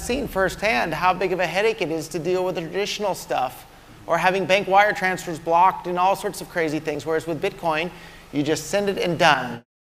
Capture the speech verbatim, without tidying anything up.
seen firsthand how big of a headache it is to deal with the traditional stuff, or having bank wire transfers blocked and all sorts of crazy things, whereas with Bitcoin, you just send it and done.